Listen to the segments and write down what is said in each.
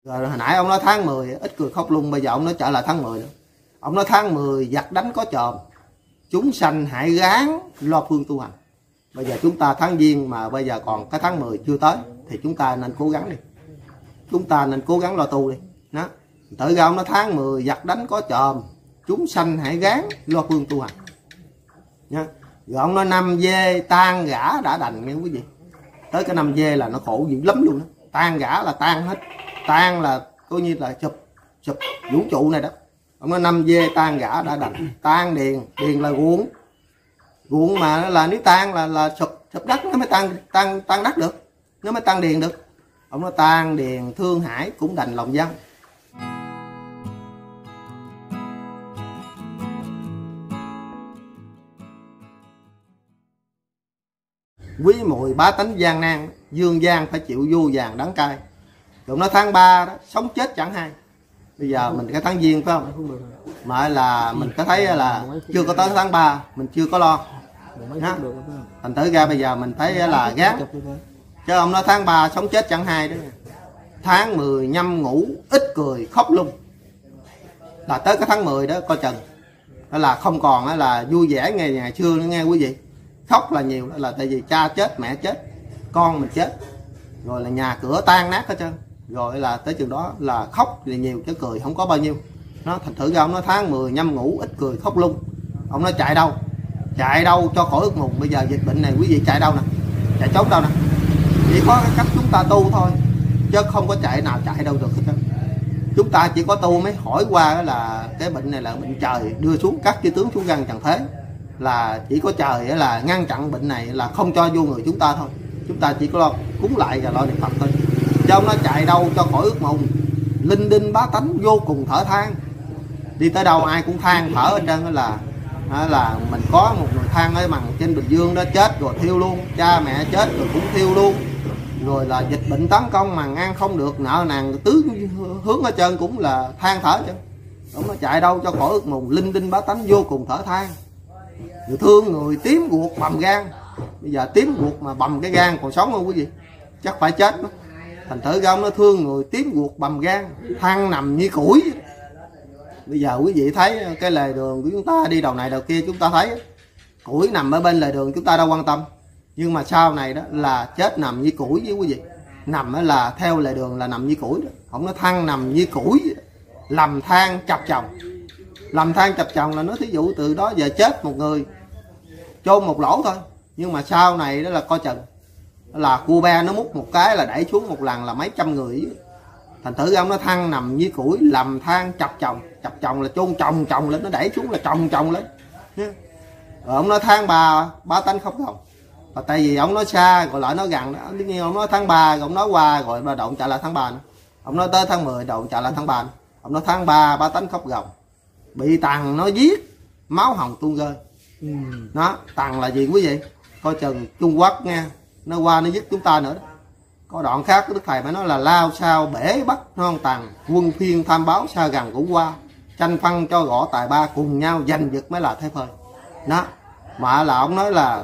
Rồi hồi nãy ông nói tháng 10 ít cười khóc lung, bây giờ ông nói trở lại tháng 10 nữa. Ông nói tháng 10 giặc đánh có chòm, chúng sanh hãy gán lo phương tu hành. Bây giờ chúng ta tháng Giêng mà bây giờ còn cái tháng 10 chưa tới thì chúng ta nên cố gắng đi. Chúng ta nên cố gắng lo tu đi. Đó. Tự ra ông nói tháng 10 giặc đánh có chòm, chúng sanh hãy gán lo phương tu hành. Nha. Rồi ông nói năm dê tan gã đã đành nghe quý vị. Tới cái năm dê là nó khổ dữ lắm luôn đó. Tan gã là tan hết. Tan là coi như là sụp vũ trụ này đó. Ông nói năm dê tan gã đã đành. Tan điền là ruộng mà là nếu tan là sụp đất nó mới tan đất được, nó mới tan điền được. Ông nói tan điền thương hải cũng đành lòng dân. Quý mùi bá tánh gian nan, dương gian phải chịu vô vàng đắng cay. Rồi nói tháng 3 đó, sống chết chẳng hay. Bây giờ mình cái tháng Giêng phải không? Mà là mình có thấy là chưa có tới tháng 3, mình chưa có lo. Thành thử ra bây giờ mình phải là gán. Chứ ông nói tháng 3 sống chết chẳng hay đó. Tháng 10 nhâm ngủ ít cười khóc lung. Là tới cái tháng 10 đó coi chừng. Đó là không còn là vui vẻ ngày xưa nữa nghe quý vị. Khóc là nhiều, đó là tại vì cha chết, mẹ chết, con mình chết. Rồi là nhà cửa tan nát hết trơn. Rồi là tới chừng đó là khóc thì nhiều chứ cười không có bao nhiêu. Nó thành thử ra ông nói tháng 10 nhâm ngủ ít cười khóc lung. Ông nói chạy đâu? Chạy đâu cho khỏi ước mùng. Bây giờ dịch bệnh này quý vị chạy đâu nè? Chạy trốn đâu nè? Chỉ có cái cách chúng ta tu thôi, chứ không có chạy nào chạy đâu được hết trơn. Chúng ta chỉ có tu mới hỏi qua là cái bệnh này là bệnh trời đưa xuống, các chư tướng xuống gần trần thế. Là chỉ có trời là ngăn chặn bệnh này, là không cho vô người chúng ta thôi. Chúng ta chỉ có lo cúng lại và lo niệm Phật thôi. Cho nó chạy đâu cho khỏi ước mùng. Linh đinh bá tánh vô cùng thở than. Đi tới đâu ai cũng than thở hết trơn. Là mình có một người than ở bằng trên Bình Dương đó, chết rồi thiêu luôn, cha mẹ chết rồi cũng thiêu luôn. Rồi là dịch bệnh tấn công mà ăn không được, nợ nàn tứ hướng ở trơn cũng là than thở chứ. Nó chạy đâu cho khỏi ước mùng. Linh đinh bá tánh vô cùng thở than. Người thương người tím ruột bầm gan. Bây giờ tím ruột mà bầm cái gan còn sống không quý vị? Chắc phải chết đó. Thành thử ra ông nó thương người tím ruột bầm gan, than nằm như củi. Bây giờ quý vị thấy cái lề đường của chúng ta đi đầu này đầu kia, chúng ta thấy củi nằm ở bên lề đường chúng ta đâu quan tâm. Nhưng mà sau này đó là chết nằm như củi với quý vị. Nằm là theo lề đường là nằm như củi đó. Không, nó than nằm như củi, lầm than chập chồng. Lầm than chập chồng là nó thí dụ từ đó giờ chết một người, chôn một lỗ thôi. Nhưng mà sau này đó là coi chừng là cua be nó múc một cái là đẩy xuống một lần là mấy trăm người. Thành thử ông nó than nằm như củi, lầm than chập chồng là chôn chồng lên, nó đẩy xuống là chồng lên. Rồi ông nói tháng 3 bá tánh khóc gồng. Và tại vì ông nói xa rồi lại nói gần đó. Ông nói tháng 3 rồi ông nói qua rồi bà độn trả lại tháng 3 nữa. Ông nói tới tháng 10 độn trả lại tháng 3 nữa. Ông nói tháng 3 bá tánh khóc gồng. Bị tằng nó giết, máu hồng tuôn rơi. Đó, tằng là gì quý vị? Coi chừng Trung Quốc nha, nó qua nó giết chúng ta nữa đó. Có đoạn khác Đức Thầy mới nói là lao sao bể bắt non tằng, quân phiên tham báo xa gần cũng qua, tranh phân cho gõ tài ba cùng nhau giành giật mới là thế phơi. Đó, mà là ông nói là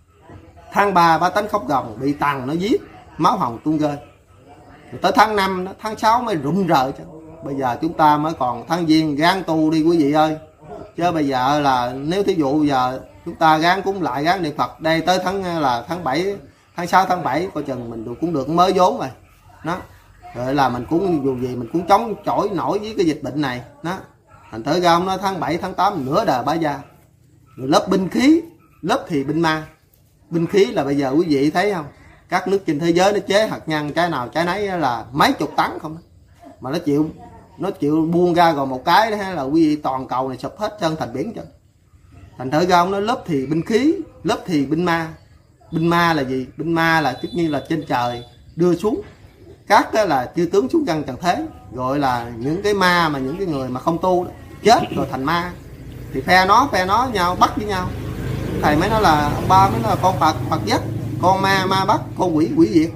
tháng 3 bá tánh khóc gồng, bị tằng nó giết, máu hồng tuôn rơi. Rồi tới tháng 5 đó, tháng 6 mới rụng rời chứ. Bây giờ chúng ta mới còn tháng Giêng, gán tu đi quý vị ơi. Chứ bây giờ là nếu thí dụ bây giờ chúng ta gán cúng lại, gán niệm Phật, đây tới tháng 7, tháng 6 tháng 7 coi chừng mình cũng được mới vốn rồi. Đó. Rồi là mình cũng dù gì mình cũng chống chọi nổi với cái dịch bệnh này. Đó. Thành thử ra ông nói tháng 7 tháng 8 nửa đời bá gia. Rồi lớp binh khí, lớp thì binh ma. Binh khí là bây giờ quý vị thấy không? Các nước trên thế giới nó chế hạt nhân trái nào trái nấy là mấy chục tấn không. Mà nó chịu buông ra rồi một cái đó là quý vị toàn cầu này sụp hết chân thành biển chân. Thành thử ra ông nói lớp thì binh khí, lớp thì binh ma. Binh ma là gì? Binh ma là tất nhiên là trên trời đưa xuống các cái là chư tướng xuống căn trần thế, gọi là những cái ma mà những cái người mà không tu đó, chết rồi thành ma thì phe nó nhau bắt với nhau. Thầy mới nói là ông ba mới nói là con Phật dắt, con ma bắt, con quỷ diệt.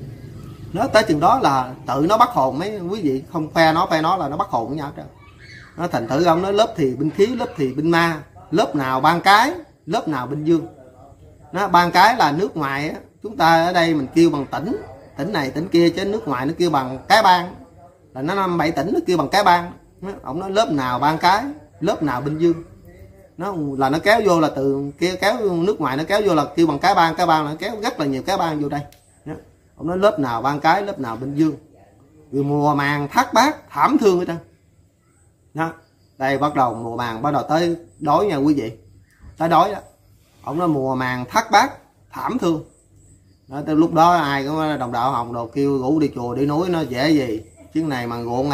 Nó tới chừng đó là tự nó bắt hồn mấy quý vị, không phe nó là nó bắt hồn với nhau. Nó thành thử ông nói lớp thì binh khí, lớp thì binh ma, lớp nào ban cái, lớp nào binh dương. Nó ban cái là nước ngoài á, chúng ta ở đây mình kêu bằng tỉnh này tỉnh kia, chứ nước ngoài nó kêu bằng cái bang. là nó 5-7 tỉnh nó kêu bằng cái bang. Ông nói lớp nào ban cái, lớp nào Bình Dương. Nó là nó kéo vô là từ kia kéo nước ngoài nó kéo vô là kêu bằng cái bang là kéo rất là nhiều cái bang vô đây. Ông nói lớp nào ban cái, lớp nào Bình Dương. Rồi mùa màng thác bát thảm thương hết trơn. Đó. Đây bắt đầu mùa màng bắt đầu tới đói nha quý vị. Tới đói đó. Ông nói mùa màng thác bát thảm thương. Đó, từ lúc đó ai cũng đồng đạo Hồng đồ kêu rủ đi chùa đi núi nó dễ gì. Chuyến này mà ruộng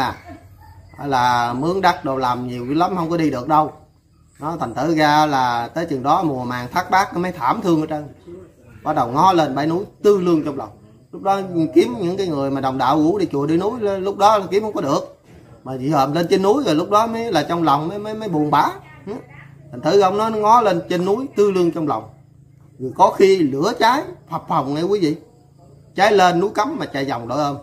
là mướn đất đồ làm nhiều lắm không có đi được đâu. Nó thành thử ra là tới chừng đó mùa màng thác bát nó mới thảm thương hết trơn. Bắt đầu ngó lên bãi núi tư lương trong lòng. Lúc đó kiếm những cái người mà đồng đạo rủ đi chùa đi núi lúc đó là kiếm không có được. Mà dị hợm lên trên núi rồi lúc đó mới là trong lòng mới buồn bã. Thành thử ông nó ngó lên trên núi tư lương trong lòng. Rồi có khi lửa cháy phập phồng nghe quý vị. Cháy lên núi cấm mà chạy vòng đội ôm.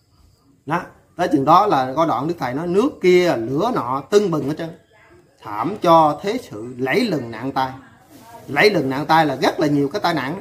Đó, tới chừng đó là có đoạn Đức Thầy nói nước kia lửa nọ tưng bừng hết trơn. Thảm cho thế sự lẫy lừng nạn tai. Lẫy lừng nạn tai là rất là nhiều cái tai nạn.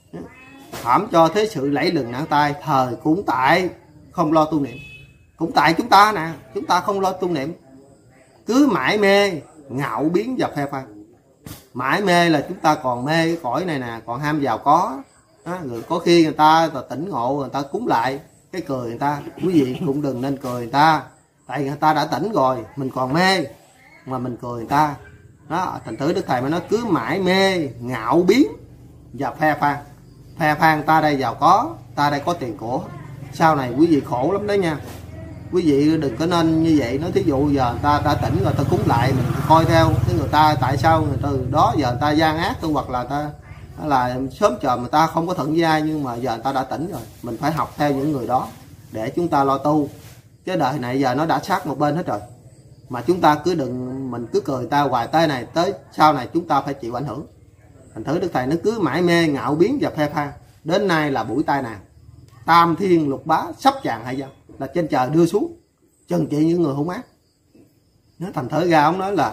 Thảm cho thế sự lẫy lừng nạn tai. Thời cũng tại không lo tu niệm. Cũng tại chúng ta nè. Chúng ta không lo tu niệm. Cứ mãi mê ngạo biến và phe phang. Mãi mê là chúng ta còn mê cái cõi này nè. Còn ham giàu có. Rồi có khi người ta tỉnh ngộ người ta cúng lại cái cười người ta. Quý vị cũng đừng nên cười người ta. Tại người ta đã tỉnh rồi. Mình còn mê mà mình cười người ta. Đó, thành thử Đức Thầy mới nói cứ mãi mê ngạo biến và phe phang. Phe phang ta đây giàu có, ta đây có tiền của. Sau này quý vị khổ lắm đấy nha. Quý vị đừng có nên như vậy. Nói thí dụ giờ người ta đã tỉnh rồi ta cúng lại mình coi theo cái người ta tại sao người từ đó giờ người ta gian ác tu hoặc là ta là sớm chờ người ta không có thuận với ai, nhưng mà giờ người ta đã tỉnh rồi mình phải học theo những người đó để chúng ta lo tu. Chứ đời này giờ nó đã sát một bên hết rồi. Mà chúng ta cứ đừng mình cứ cười người ta hoài tới này tới sau này chúng ta phải chịu ảnh hưởng. Thành thử Đức Thầy nó cứ mãi mê ngạo biến và phe phang. Đến nay là buổi tai nạn. Tam thiên lục bá sắp tràn hay dân là trên trời đưa xuống trừng trị những người hung ác. Nó thành thử ra ông nói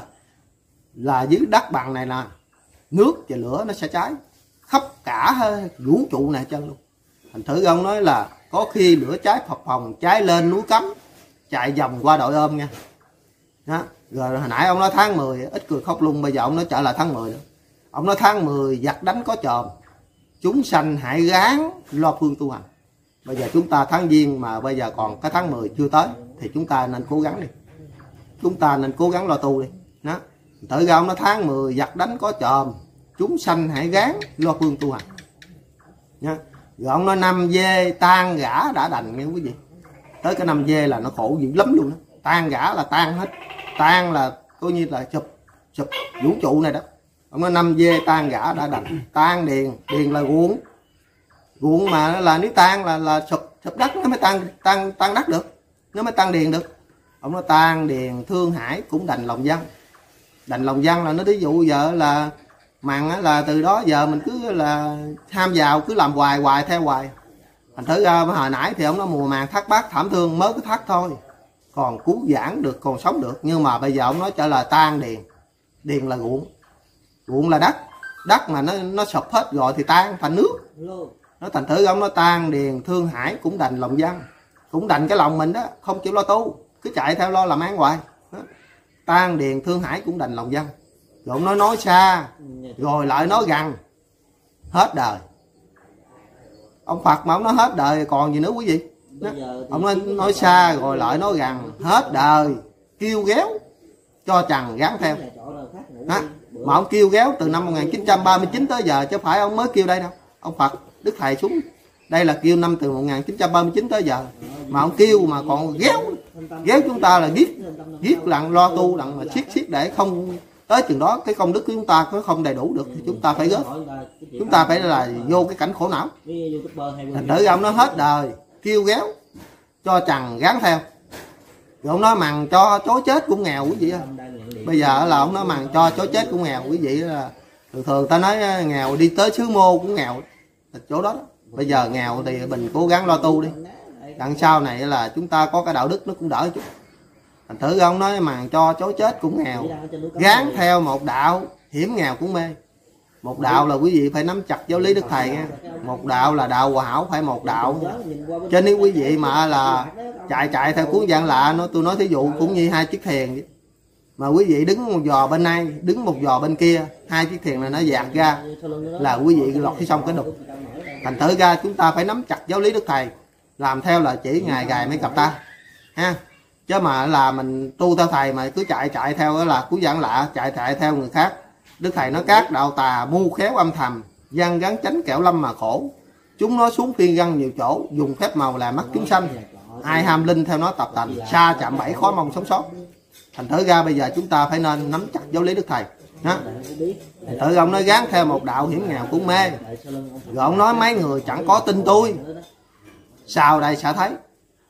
là dưới đất bằng này là nước và lửa nó sẽ cháy khắp cả vũ trụ này chân luôn. Thành thử ra ông nói là có khi lửa cháy phập phồng cháy lên núi cấm chạy vòng qua đội ôm nha. Đó. Rồi hồi nãy ông nói tháng 10 ít cười khóc lung, bây giờ ông nói trở lại tháng 10 nữa. Ông nói tháng 10 giặc đánh có chòm, chúng sanh hãy gắng lo phương tu hành. Bây giờ chúng ta tháng Giêng mà bây giờ còn cái tháng 10 chưa tới thì chúng ta nên cố gắng đi. Chúng ta nên cố gắng lo tu đi. Đó. Tự ra ông nói tháng 10 giặc đánh có chòm, chúng sanh hãy gắng lo phương tu hành. Đó. Rồi ông nói năm dê tan gã đã đành nghe quý vị. Tới cái năm dê là nó khổ dữ lắm luôn đó. Tan gã là tan hết. Tan là coi như là sụp vũ trụ này đó. Ông nói năm dê tan gã đã đành. Tan điền là ruộng. Ruộng mà là nếu tan là sụp đất nó mới tan đất được. Nó mới tan điền được. Ông nói tan điền thương hải cũng đành lòng dân. Đành lòng dân là nó ví dụ giờ là mặn là từ đó giờ mình cứ là tham vào cứ làm hoài theo hoài. Thành thử ra hồi nãy thì ông nói mùa màng thác bát thảm thương mới cái thác thôi. Còn cứu giảng được, còn sống được. Nhưng mà bây giờ ông nói trở là tan điền. Điền là ruộng. Ruộng là đất. Đất mà nó sụp hết rồi thì tan thành nước. Nó thành thử ông nói tan điền thương hải cũng đành lòng dân. Cũng đành cái lòng mình đó. Không chịu lo tu. Cứ chạy theo lo làm ăn hoài. Đó. Tan điền thương hải cũng đành lòng dân. Rồi ông nói xa. Rồi lại nói gần. Hết đời. Ông Phật mà ông nói hết đời còn gì nữa quý vị. Đó. Ông nói xa rồi lại nói gần. Hết đời kêu ghéo cho chằn gán theo. Đó. Mà ông kêu ghéo từ năm 1939 tới giờ chứ phải ông mới kêu đây đâu. Ông Phật Đức Thầy xuống đây là kêu năm từ 1939 tới giờ. Mà ông kêu mà còn ghéo chúng ta là giết lặng lo tu lặng mà siết để không tới chừng đó cái công đức của chúng ta có không đầy đủ được thì chúng ta phải gớt. Chúng ta phải là vô cái cảnh khổ não. Thành thử ông nói hết đời kêu ghéo cho chằn gán theo. Rồi ông nói mằng cho chó chết cũng nghèo quý vị ơi. Bây giờ là ông nói mằng cho chó chết cũng nghèo quý vị là thường ta nói nghèo đi tới xứ Mô cũng nghèo chỗ đó. Bây giờ nghèo thì mình cố gắng lo tu đi. Đằng sau này là chúng ta có cái đạo đức nó cũng đỡ chút. Thành thử ông nói màn cho chó chết cũng nghèo. Gán theo một đạo hiểm nghèo cũng mê. Một đạo là quý vị phải nắm chặt giáo lý Đức Thầy nha. Một đạo là đạo hòa hảo phải một đạo. Cho nên quý vị mà là chạy theo cuốn Giảng Lạ nó, tôi nói thí dụ cũng như hai chiếc thuyền vậy. Mà quý vị đứng một giò bên này, đứng một giò bên kia, hai chiếc thuyền này nó dạt ra là quý vị lọt phía sông cái đục. Thành thử ra chúng ta phải nắm chặt giáo lý Đức Thầy, làm theo là chỉ Ngài gài mới gặp ta ha. Chứ mà là mình tu theo Thầy mà cứ chạy theo là cuốn Giảng Lạ, chạy theo người khác. Đức Thầy nói các đạo tà mưu khéo âm thầm, gian gắn tránh kẻo lâm mà khổ. Chúng nó xuống phiên găng nhiều chỗ, dùng phép màu làm mắt chúng sanh. Ai ham linh theo nó tập tành, xa chạm bẫy khó mong sống sót. Thành thử ra bây giờ chúng ta phải nên nắm chặt giáo lý Đức Thầy. Thành thử ông nói gán theo một đạo hiểm nghèo cũng mê. Rồi ông nói mấy người chẳng có tin tôi, sau đây sẽ thấy.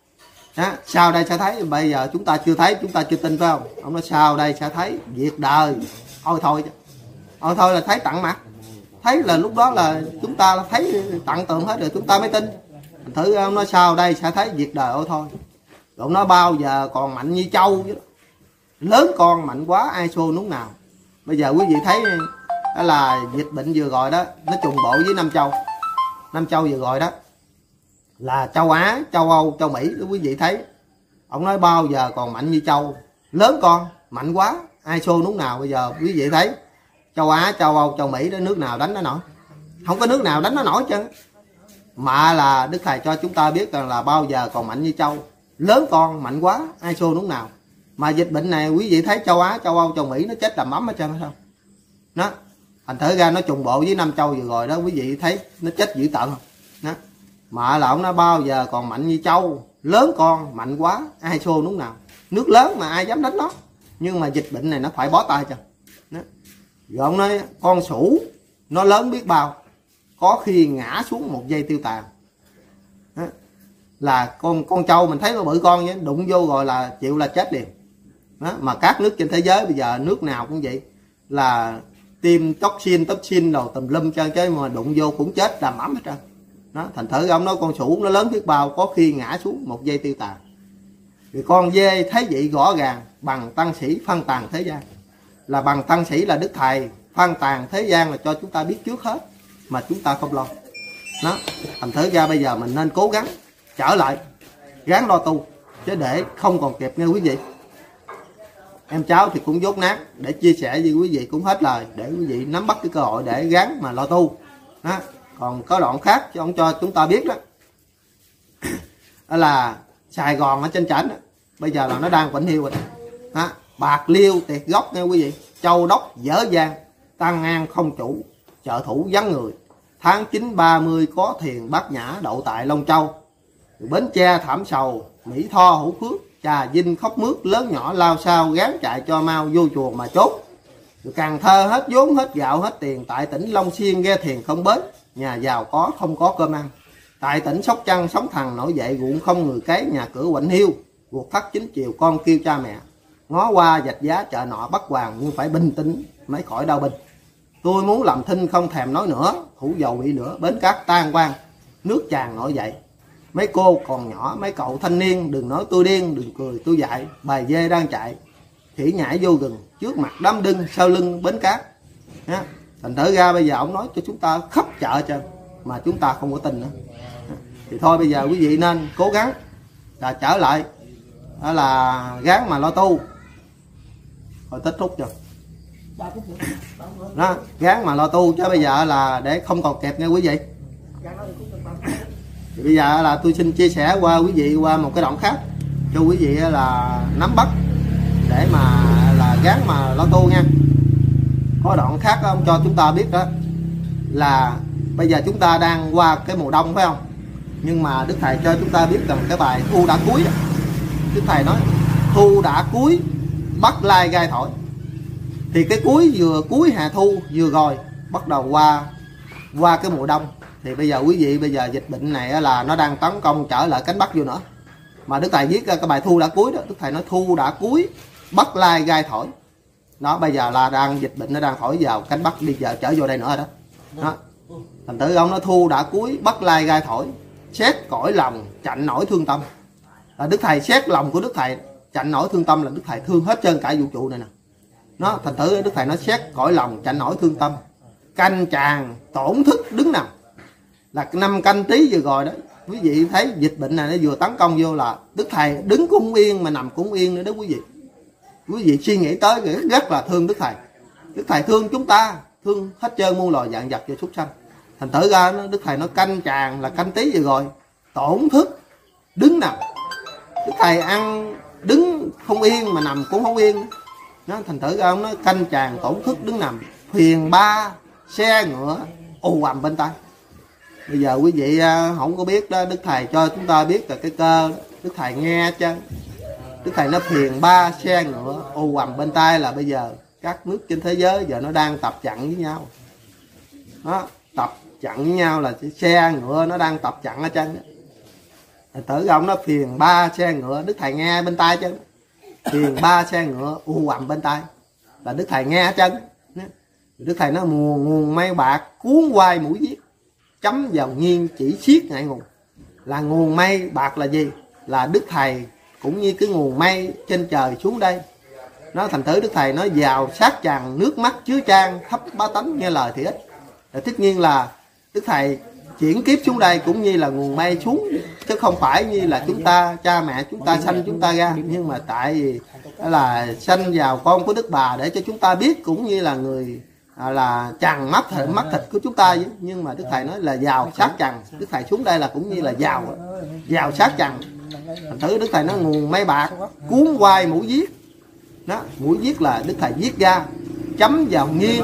Sau đây sẽ thấy, bây giờ chúng ta chưa thấy, chúng ta chưa tin phải không? Ông nói sau đây sẽ thấy việc đời. Thôi là thấy tận mặt. Thấy là lúc đó là chúng ta thấy tận tường hết rồi chúng ta mới tin. Thành thử ông nói sau đây sẽ thấy việc đời thôi. Rồi ông nói bao giờ còn mạnh như trâu chứ. Lớn con mạnh quá ai xô nút nào. Bây giờ quý vị thấy đó là dịch bệnh vừa rồi đó, nó trùng bộ với Nam Châu. Nam Châu vừa rồi đó là châu Á, châu Âu, châu Mỹ đó, quý vị thấy. Ông nói bao giờ còn mạnh như trâu, lớn con mạnh quá ai xô nút nào. Bây giờ quý vị thấy châu Á, châu Âu, châu Mỹ đó, nước nào đánh nó nổi? Không có nước nào đánh nó nổi chứ. Mà là Đức Thầy cho chúng ta biết rằng là bao giờ còn mạnh như trâu, lớn con mạnh quá ai xô nút nào. Mà dịch bệnh này quý vị thấy châu Á, châu Âu, châu Mỹ nó chết làm ấm hết trơn không? Đó. Thành thử ra nó trùng bộ với Nam Châu vừa rồi đó, quý vị thấy nó chết dữ tợn không? Đó. Mà là ông nói bao giờ còn mạnh như trâu, lớn con mạnh quá ai xô nút nào. Nước lớn mà ai dám đánh nó. Nhưng mà dịch bệnh này nó phải bó tay cho. Đó. Rồi ông nói con sủ nó lớn biết bao, có khi ngã xuống một giây tiêu tàn. Đó. Là con trâu mình thấy nó bự con vậy, đụng vô rồi là chịu là chết liền. Đó. Mà các nước trên thế giới bây giờ nước nào cũng vậy, là tiêm toxin đồ tùm lum cho cái mà đụng vô cũng chết làm ấm hết trơn. Đó. Thành thử ông nói con sủ nó lớn biết bao, có khi ngã xuống một giây tiêu tàn. Thì con dê thấy vậy rõ ràng, bằng tăng sĩ phân tàn thế gian. Là bằng tăng sĩ là Đức Thầy, phân tàn thế gian là cho chúng ta biết trước hết mà chúng ta không lo. Đó. Thành thử ra bây giờ mình nên cố gắng trở lại, gắng lo tu, chứ để không còn kịp nghe quý vị. Em cháu thì cũng dốt nát để chia sẻ với quý vị cũng hết lời, để quý vị nắm bắt cái cơ hội để gắng mà lo tu. Đó. Còn có đoạn khác cho ông cho chúng ta biết đó, đó là Sài Gòn ở trên trển bây giờ là nó đang Vĩnh Hiu rồi. Đó. Bạc Liêu tiệt gốc nghe quý vị, Châu Đốc dở dang, Tân An không chủ, chợ thủ vắng người. Tháng 9 30 có thiền Bát Nhã đậu tại Long Châu. Bến Tre thảm sầu, Mỹ Tho hữu phước, Trà Vinh khóc mướt, lớn nhỏ lao sao gán chạy cho mau vô chùa mà chốt. Cần Thơ hết vốn hết gạo hết tiền, tại tỉnh Long Xuyên ghe thiền không bến, nhà giàu có không có cơm ăn. Tại tỉnh Sóc Trăng sóng thần nổi dậy, ruộng không người cấy, nhà cửa Vĩnh Hiu, cuộc thắt 9 chiều con kêu cha mẹ. Ngó qua dạch giá chợ nọ Bắc Hoàng, nhưng phải bình tĩnh mới khỏi đau binh. Tôi muốn làm thinh không thèm nói nữa, thủ dầu bị lửa, bến cát tan quang, nước tràn nổi dậy. Mấy cô còn nhỏ, mấy cậu thanh niên, đừng nói tôi điên, đừng cười tôi dại. Bài dê đang chạy, khỉ nhảy vô rừng, trước mặt đám đưng, sau lưng bến cát. Thành thử ra bây giờ ông nói cho chúng ta khắp chợ trơn, mà chúng ta không có tin nữa. Thì thôi bây giờ quý vị nên cố gắng là trở lại, đó là gắng mà lo tu. Rồi kết thúc rồi. Đó, gắng mà lo tu chứ bây giờ là để không còn kịp nha quý vị. Thì bây giờ là tôi xin chia sẻ qua quý vị qua một cái đoạn khác cho quý vị là nắm bắt để mà là gắng mà lo tu nha. Có đoạn khác ông cho chúng ta biết đó là bây giờ chúng ta đang qua cái mùa đông phải không? Nhưng mà Đức Thầy cho chúng ta biết rằng cái bài thu đã cuối đó. Đức Thầy nói thu đã cuối, bắt lai gai thổi. Thì cái cuối hạ thu vừa rồi bắt đầu qua cái mùa đông. Thì bây giờ quý vị bây giờ dịch bệnh này là nó đang tấn công trở lại cánh Bắc vô nữa. Mà Đức Thầy viết cái bài thu đã cuối đó, Đức Thầy nói thu đã cuối, bắt lai gai thổi. Đó bây giờ là đang dịch bệnh nó đang thổi vào cánh Bắc đi giờ trở vô đây nữa rồi đó. Đó. Thành thử ông nó thu đã cuối, bắt lai gai thổi, xét cõi lòng chạnh nổi thương tâm. Là Đức Thầy xét lòng của Đức Thầy chạnh nổi thương tâm, là Đức Thầy thương hết trơn cả vũ trụ này nè. Nó thành thử Đức Thầy nó xét cõi lòng chạnh nổi thương tâm, canh chàng tổn thức đứng nằm. Là năm Canh Tý vừa rồi đó, quý vị thấy dịch bệnh này nó vừa tấn công vô là Đức Thầy đứng cũng không yên mà nằm cũng không yên nữa đó quý vị. Quý vị suy nghĩ tới rất là thương Đức Thầy. Đức Thầy thương chúng ta, thương hết trơn muôn loài vạn vật và súc sanh. Thành thử ra Đức Thầy nó canh chàng là canh tí vậy rồi, tổn thức đứng nằm. Đức Thầy ăn đứng không yên mà nằm cũng không yên. Nó thành thử ra ông nó canh chàng tổn thức đứng nằm, thuyền ba xe ngựa ù ầm bên tai. Bây giờ quý vị không có biết đó, Đức Thầy cho chúng ta biết là cái cơ đó. Đức Thầy nghe chứ. Đức Thầy nó thuyền ba xe ngựa ù ầm bên tai là bây giờ các nước trên thế giới giờ nó đang tập trận với nhau. Đó, tập trận với nhau là xe ngựa nó đang tập trận ở chân. Tử ông nó thuyền ba xe ngựa, Đức Thầy nghe bên tai chứ. Thuyền ba xe ngựa ù ầm bên tai là Đức Thầy nghe chân. Đức Thầy nó nguồn mây bạc cuốn quay mũi giết, chấm vào nghiêng chỉ xiết ngại ngùng. Là nguồn mây bạc là gì? Là Đức Thầy cũng như cái nguồn mây trên trời xuống đây. Nó thành thử Đức Thầy nó vào sát tràn nước mắt chứa chan thấp bá tánh nghe lời thì ít. Tất nhiên là Đức Thầy chuyển kiếp xuống đây cũng như là nguồn mây xuống, chứ không phải như là chúng ta cha mẹ chúng ta sanh chúng ta ra. Nhưng mà tại vì là sanh vào con của Đức Bà để cho chúng ta biết, cũng như là người là chằn mắt thịt của chúng ta. Nhưng mà Đức Thầy nói là vào sát trần. Đức Thầy xuống đây là cũng như là vào sát trần. Thành thử Đức Thầy nó nguồn mây bạc cuốn quay mũi giết. Đó, mũi giết là Đức Thầy giết ra, chấm vào nghiêng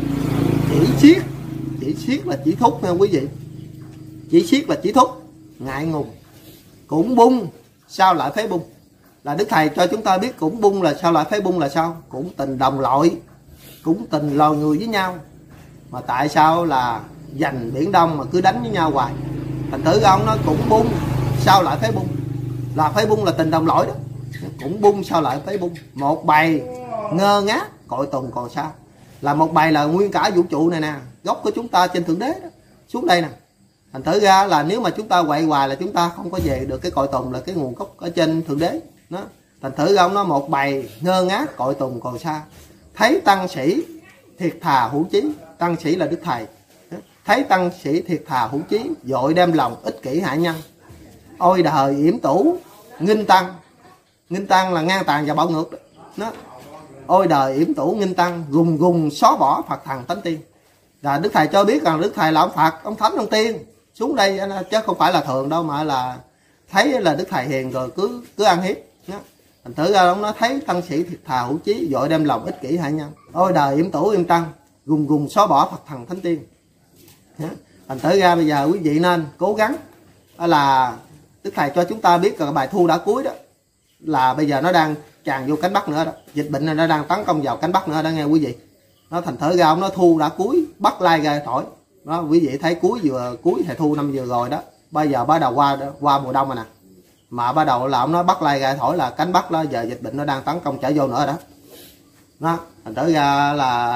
chỉ xiết là chỉ thúc nha quý vị. Chỉ xiết là chỉ thúc, ngại ngùng. Cũng bung sao lại phế bung? Là Đức Thầy cho chúng ta biết cũng bung là sao lại phế bung là sao? Cũng tình đồng loại, cũng tình loài người với nhau. Mà tại sao là giành Biển Đông mà cứ đánh với nhau hoài? Thành thử ông nó cũng bung sao lại phế bung? Là phế bung là tình đồng loại đó. Cũng bung sao lại phế bung? Một bầy ngơ ngác cội tùng còn sao? Là một bầy là nguyên cả vũ trụ này nè, gốc của chúng ta trên thượng đế đó, xuống đây nè. Thành thử ra là nếu mà chúng ta quậy hoài là chúng ta không có về được cái cội tùng là cái nguồn gốc ở trên thượng đế đó. Thành thử ra ông nói một bầy ngơ ngác cội tùng còn xa, thấy tăng sĩ thiệt thà hữu chí. Tăng sĩ là Đức Thầy. Thấy tăng sĩ thiệt thà hữu chí, vội đem lòng ích kỷ hại nhân. Ôi đời yểm tủ nghinh tăng. Nghinh tăng là ngang tàn và bạo ngược đó. Ôi đời yểm tủ nghinh tăng, gùng xóa bỏ Phật thần tánh tiên. Là Đức Thầy cho biết rằng Đức Thầy là ông Phật, ông Thánh, ông Tiên xuống đây, chứ không phải là thường đâu, mà là thấy là Đức Thầy hiền rồi cứ ăn hiếp. Thành thử ra ông nói thấy tăng sĩ thiệt thà hữu chí, vội đem lòng ích kỷ hại nhân. Ôi đời yểm tủ yểm tăng, gùng xóa bỏ Phật thần thánh tiên. Thành thử ra bây giờ quý vị nên cố gắng là Đức Thầy cho chúng ta biết là bài thu đã cuối đó, là bây giờ nó đang tràn vô cánh Bắc nữa đó. Dịch bệnh này nó đang tấn công vào cánh Bắc nữa đó nghe quý vị. Nó thành thử ra ông nó thu đã cuối, Bắc lai ra thổi đó. Quý vị thấy cuối hè thu năm vừa rồi đó, bây giờ bắt đầu qua mùa đông rồi nè, mà bắt đầu là ông nói Bắc lai ra thổi là cánh Bắc đó, giờ dịch bệnh nó đang tấn công trở vô nữa đó. Đó thành thử ra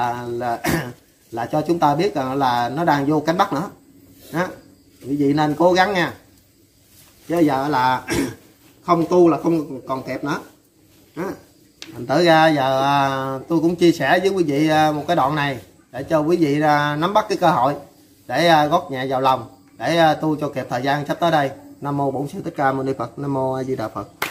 là cho chúng ta biết rằng là nó đang vô cánh Bắc nữa đó. Quý vị nên cố gắng nha, chứ giờ là không tu là không còn kịp nữa đó. Thành thử ra giờ tôi cũng chia sẻ với quý vị một cái đoạn này để cho quý vị nắm bắt cái cơ hội để gót nhẹ vào lòng, để tu cho kịp thời gian sắp tới đây. Nam mô Bổn Sư Thích Ca Mâu Ni Phật. Nam mô A Di Đà Phật.